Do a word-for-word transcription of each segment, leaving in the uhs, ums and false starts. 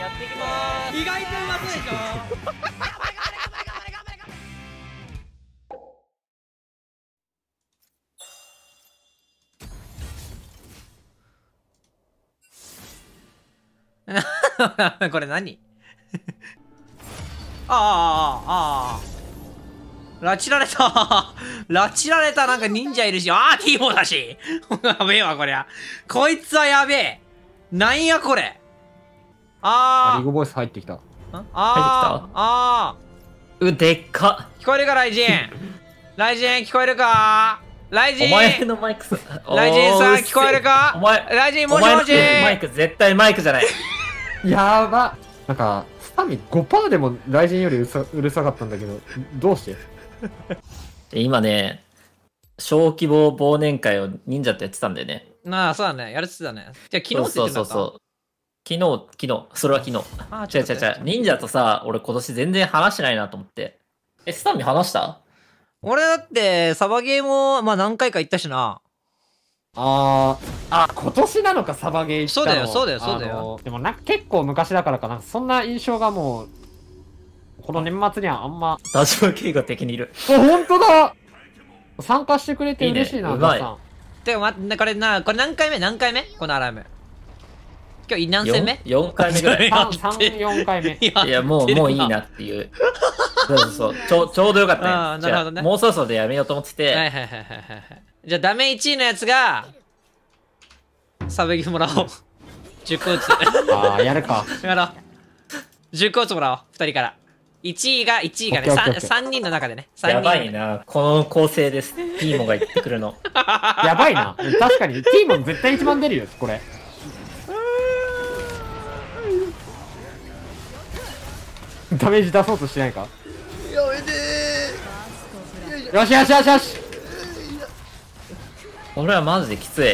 やっていきまーす。 意外とうまそうでしょ。これ何ああああ拉致られた拉致られた。なんか忍者いるし、ああティーボーだしやべえわこりゃ。こいつはやべえ。なんやこれ。ああリゴボイス入ってきた。 あああう、でっか。 聞こえるかライジン。ライジン聞こえるか。ライジンお前のマイクさ、 ライジンさん聞こえるか。 お前、 ライジンもしもし。 マイク絶対マイクじゃない。 やば。なんか、スタミ ごパーセント でも雷神よりうるさうるさかったんだけど、どうして今ね、小規模忘年会を忍者とやってたんだよね。 なあ、そうだね。やるってたね。じゃあ昨日って言ってなかった。 そうそうそう。昨日、昨日、それは昨日。 あ違う違う違う。忍者とさ、俺今年全然話してないなと思って。え、スタミ話した？ 俺だってサバゲーもまあ何回か行ったしな。 あー、あ、今年なのか、サバゲー行ったの。 そうだよそうだよそうだよ。 でもなんか結構昔だからかな、そんな印象がもう、この年末にはあんま。 田島圭が敵にいる。 お、ほんとだ。参加してくれて嬉しいな、 いいね、うまい。 さん。 てか、ま、これな、これ何回目何回目このアラーム。今日何戦目 ?よん 回目ぐらい。 さん、さん、よんかいめ。 いや、もう、もういいなっていう。そうそうそう。ちょう、ちょうどよかったよ。 あーなるほどね。 もうそろそろでやめようと思ってて。 はいはいはいはいはい。じゃあダメいちいのやつが、サバゲーもらおう。じゅっこ打つ。 ああ、やるか。 やろう。じゅっこ打つもらおう。ふたりから。いちいが、いちいがね、 オッケーオッケーオッケーさんにんの中でね。さんにんやばいな。この構成です。ピーモが言ってくるの。 やばいな。確かに、ティーモン絶対一番出るよ、これ。ダメージ出そうとしてないか。 やめてー。よしよしよしよし。 俺はマジできつい。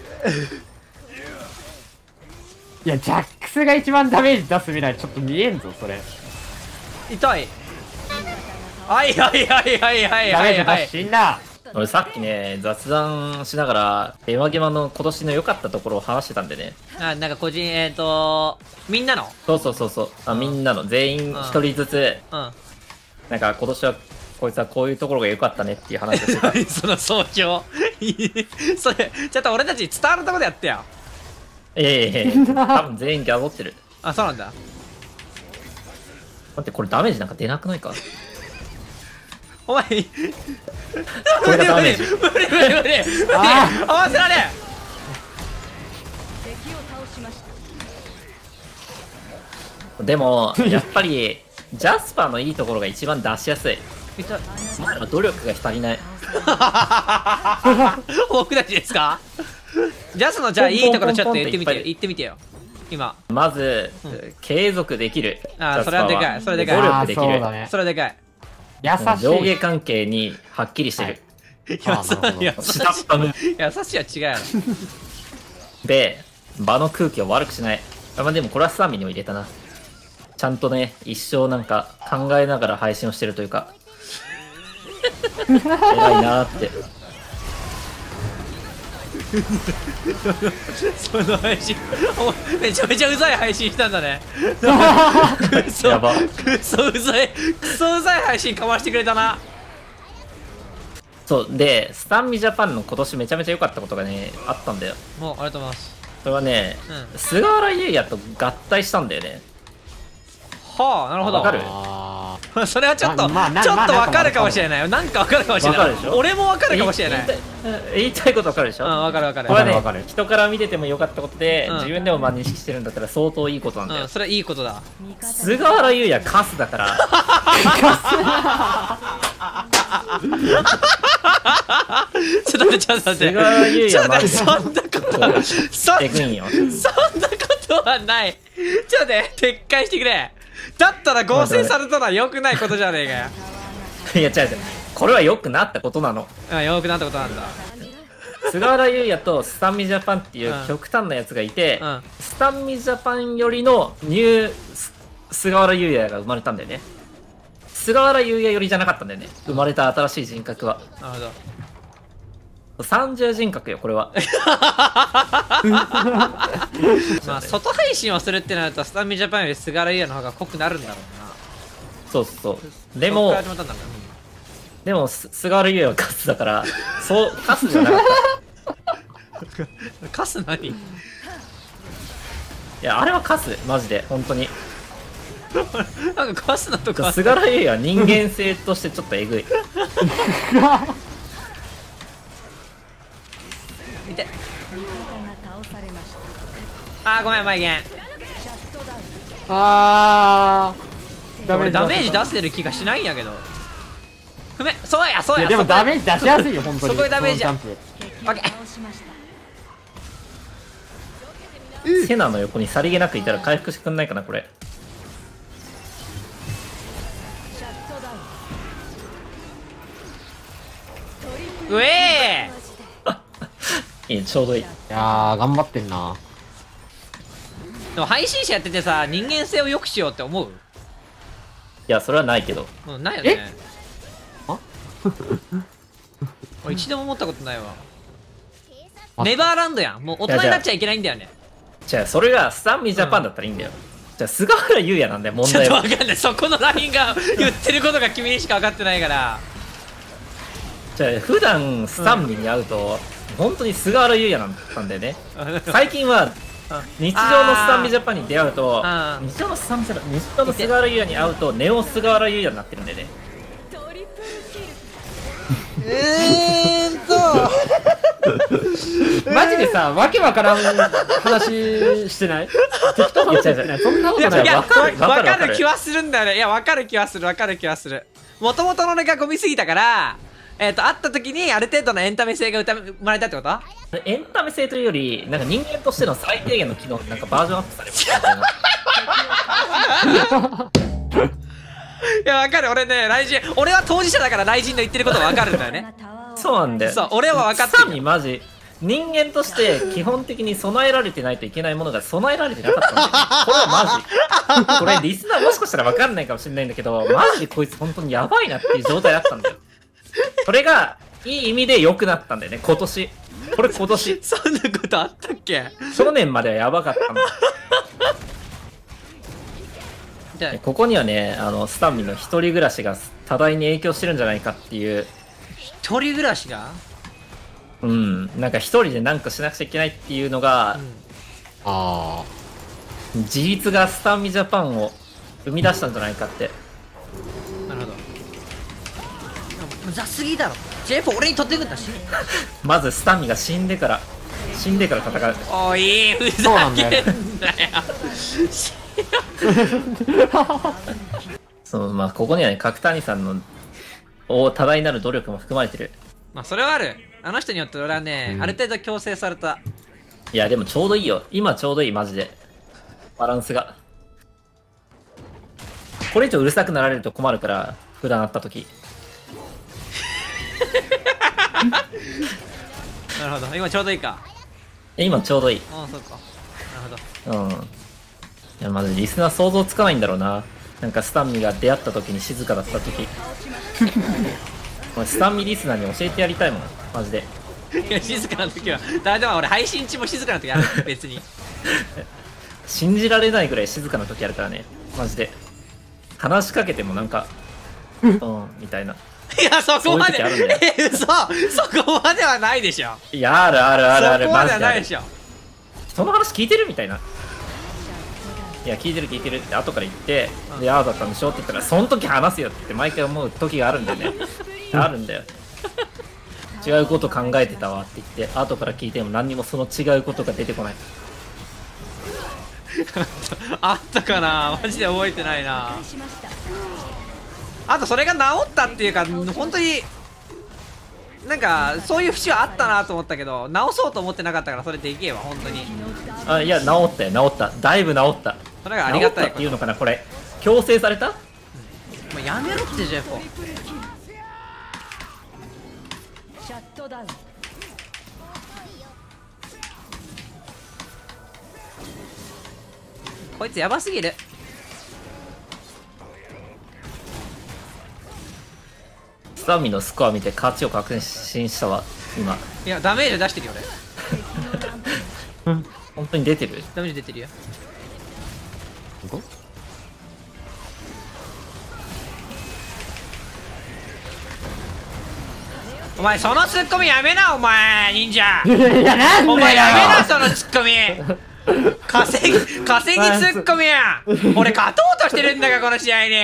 いや、ジャックスが一番ダメージ出す未来ちょっと見えんぞ、それ。 痛い。はいはいはいはいはいダメージはいはい。 出し死んだ。 俺さっきね、雑談しながら、エマゲマの今年の良かったところを話してたんでね。 あ、なんか個人、えっ、ー、とみんなのそうそうそうそう。あ、みんなの全員一人ずつ、 うん。 なんか今年はこいつはこういうところが良かったねっていう話をしてた。 何その総評それ、ちょっと俺たちに伝わるところでやってよ。 ええー、多分全員ギャボってる。 あ、そうなんだ。 待って、これダメージなんか出なくないか？ お前、 これがダメージ。 無理無理無理無理無理あ合わせられん。 でも、やっぱり、ジャスパーのいいところが一番出しやすい。 痛い。 お前ら努力が足りない。 僕たちですか？ジャスのじゃあいいところちょっと言ってみてよ。言ってみてよ。今。 まず、 うん継続できる。 あージャスパーはそれはでかいそれでかい努力できる。 そうだね。 それでかい。 優しい。 上下関係にはっきりしてる。 優あーなるほどしい下っ端の優しいは違うやろ。 で、場の空気を悪くしない。あまあ、でもこれはスタミにも入れたな。ちゃんとね、一生なんか考えながら配信をしてるというか、偉いなーって。 その配信おめちゃめちゃうざい配信したんだね。くそやばくそうざいくそうざい配信かましてくれたな。 そう、で、スタンミジャパンの今年めちゃめちゃ良かったことがね、あったんだよ。 もうありがとうございます。 それはね、 うん菅原優也と合体したんだよね。 はあ、なるほど。 わかる？ あそれはちょっと、 まあまあちょっとまあわかるかもしれないよ。なんかわかるかもしれないわかるでし。ょ俺もわかるかもしれない。 言いたい言いたいことわかるでしょ、 うん、わかるわかる。 これはねわかるわかる人から見てても良かったことで、 うん自分でもまあ認識してるんだったら相当いいことなんだよ。 うん、それはいいことだ。 菅原優也カスだから、 ちょっと待って、ちょっと待って。 菅原優ちょっ也と待って、そんなこと、そんえぐいんよ。 そんなことはない。ちょっと待って、撤回してくれ。だったら合成されたのは良くないことじゃねえかよ。 いや違う違う、これは良くなったことなの。 あ、良くなったことなんだ。 菅原優也とスタンミジャパンっていううん極端なやつがいて、 うんスタンミジャパンよりのニュース菅原優也が生まれたんだよね。菅原優也よりじゃなかったんだよね、生まれた新しい人格は。 なるほど。 三重人格よこれは。 まあ外配信をするってなるとスタミジャパンより菅原優也の方が濃くなるんだろうな。 そうそうでもそっから始まったんだろうな。 でもす菅原優也はカスだからそうカスじゃなかったカス何？ いやあれはカスマジで本当に。 なんかカスのとこあった。 菅原優也は人間性としてちょっとえぐい。 見て。あーごめんマイゲン。 あーダメ俺ージダメージ出せる気がしないんやけど。ふめそうやそうや。 いやでもダメージ出しやすいよ本当に。 そこでダメージこのジャンプオッケー。 セナの横にさりげなくいたら回復してくんないかなこれ。 うえいいちょうどいい。 いやー頑張ってんな。 ーでも配信者やっててさ人間性を良くしようって思う？ いやそれはないけど。 うんないよね。 あ俺一度も思ったことないわ。 あネバーランドやん。もう大人になっちゃいけないんだよね。 じゃあそれがスタンミジャパンだったらいいんだよ。じゃあ菅原優也なんだよ問ちょっ題は。 とわかんない。そこのラインが言ってることが君にしか分かってないから。 じゃあ普段スタンミに会うと、本当に菅原優也なんだよね。最近は日常のスタンミジャパンに出会うとあー日常のスタンミジャパン日常の菅原優也に会うとネオ菅原優也になってるんだよね。 えーっとマジでさわけわからん話してない？適当な話してない？そんなことないいやわかるわわかるわかるかる気はするんだよね。いやわかる気はするわかる気はする。もともとの俺がゴミすぎたからえっと会った時にある程度のエンタメ性が生まれたってこと？ エンタメ性というよりなんか人間としての最低限の機能なんかバージョンアップされましたみたいな。 いやわかる。俺ね雷神俺は当事者だから雷神の言ってることはわかるんだよね。 そうなんだよ。 そう俺は分かってスタる。 ンミマジ人間として基本的に備えられてないといけないものが備えられてなかったんだよね。これはマジ。これリスナーもしかしたら分かんないかもしれないんだけどマジでこいつ本当にやばいなっていう状態だったんだよ。これがいい意味で良くなったんだよね今年。これ今年。 そんなことあったっけ？ 去年まではやばかったんだ。 じゃあここにはねあのスタンミの一人暮らしが多大に影響してるんじゃないかっていう。 一人暮らしがうんなんか一人で何かしなくちゃいけないっていうのが、 あ事実がスタンミジャパンを生み出したんじゃないかって。 なるほど。でも雑すぎだろ。 ジェイフォー 俺に取ってくんだし。 まずスタンミが死んでから死んでから戦う。 おいふそうなざけんだよんなよ。 そのまあここにはね角谷さんのお多大なる努力も含まれてる。 まあそれはある。あの人によって俺はね、 うんある程度強制された。 いやでもちょうどいいよ今ちょうどいいマジでバランスが。これ以上うるさくなられると困るから普段会った時。 なるほど今ちょうどいいか。 今ちょうどいい。 ああそうか。なるほど。 うん。いやマジでリスナー想像つかないんだろうな。なんかスタンミが出会った時に静かだった時。スタンミリスナーに教えてやりたいもんマジで。 いや静かな時はだでも俺配信中も静かな時ある別に。 信じられないぐらい静かな時あるからねマジで。話しかけてもなんかうんみたいな。 いやそこまでそういう時あるんだよえ嘘そこまではないでしょ。 いやあるあるあるあるそこまでマジである。 はないでしょ。 その話聞いてるみたいな。いや聞いてる聞いてるって後から言って、でああだったんでしょって言ったらその時話すよって毎回思う時があるんだよね。あるんだよ。違うこと考えてたわって言って後から聞いても何にもその違うことが出てこない。 あったかなマジで覚えてないな。あとそれが治ったっていうか本当になんかそういう節はあったなと思ったけど直そうと思ってなかったからそれでいけえわ本当に。 あいや治ったよ治っただいぶ治った。 それがありがたい治ったっていうのかなこれ強制された。 もうやめろって ジェイフォー。 シャットダウン。 こいつやばすぎる。 スタミのスコア見て勝ちを確信したわ。 今。 いやダメージ出してるよ俺。 本当に出てる？ ダメージ出てるよ。 どこお前そのツッコミやめなお前忍者。 いやいや、なんだよお前やめなそのツッコミ。稼ぎ稼ぎツッコミやん。俺勝とうとしてるんだがこの試合に。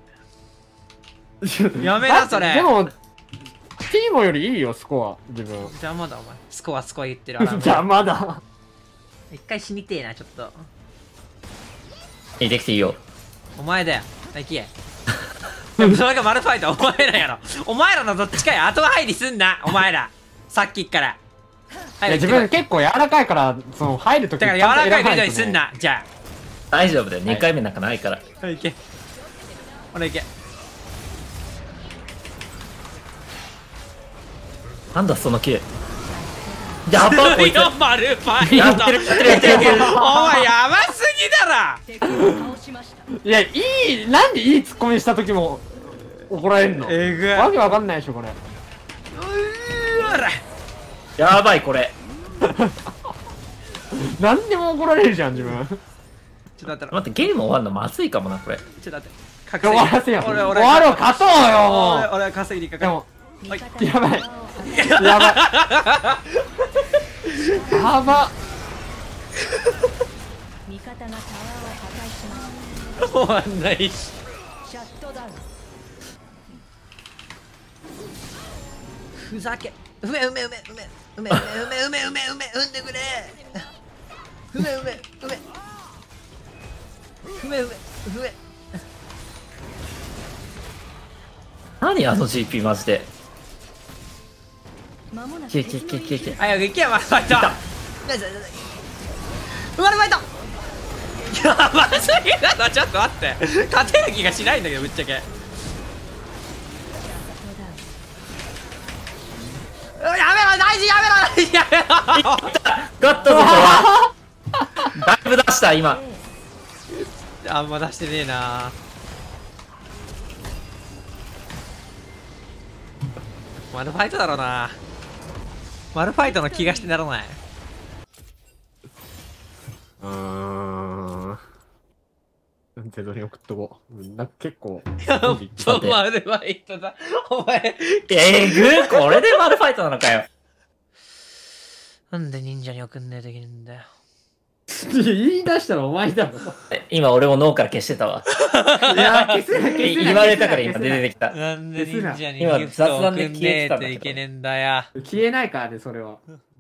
やめなそれ。 でも、ティーモよりいいよ、スコア、自分。 邪魔だお前。スコアスコア言ってる。 邪魔だ。 一回死にてえなちょっと。 え、できていいよ。 お前だよ。行け。でもそれがマルファイトお前らやろ。お前らのどっちかや。後入りすんなお前ら。さっきっから。 いや、自分結構柔らかいから、その、入るときだから柔らかいビデオにすんな。じゃ大丈夫だよ。にかいめなんかないから。 あ。いけ。俺いけ。 なんだそのキル。やばこいつ。 よマルファイト。 やってるやってるやってるやってる。 お前やばすぎだ敵を倒しました。 いや、いい、なんでいいツッコミしたときも怒られんの？ えぐいわけわかんないでしょ、これ。 ろ。うーら。 やばいこれ。 なんでも怒られるじゃん、自分。 ちょっと待ってな。 待って、ゲーム終わるのまずいかもな、これ。 ちょっと待って。 終わらせよ。 俺俺終わろう、勝とうよ、も俺俺は稼ぎにかう。 かる。 でも、 はいやばい。やばい。やば。 味方がタワーを破壊しまし終わんないし。 た。シャットダウン。 ふざけ。うめうめうめうめうめうめうめうめうめうめ産んでくれ。うめうめうめうめうめうめ。 何あの ジーピー マジで。 間もなくけけけけけ。 あや行けやマルファイト。マルファイト。やばすぎだな。ちょっと待って。勝てる気がしないんだけどぶっちゃけ。やめろ大事やめろ大事やめろ。 ガットぞこは。だいぶ出した今。 あんま出してねえな。マルファイトだろうな。マルファイトの気がしてならない。 うーん。手取り送っとこう。なんか結構。 やっぱマルファイトだ。お前。 えぐー、これでマルファイトなのかよ。 なんで忍者に送んねえといけないんだよ。 言い出したらお前だろ。 え今俺も脳から消してたわ。 いや、消せない、消せない。 え言われたから今出てきた。 なんで忍者に今ギフト送ん雑談で消えねえてたんだけどといけねえんだよ。 消えないからね、それは。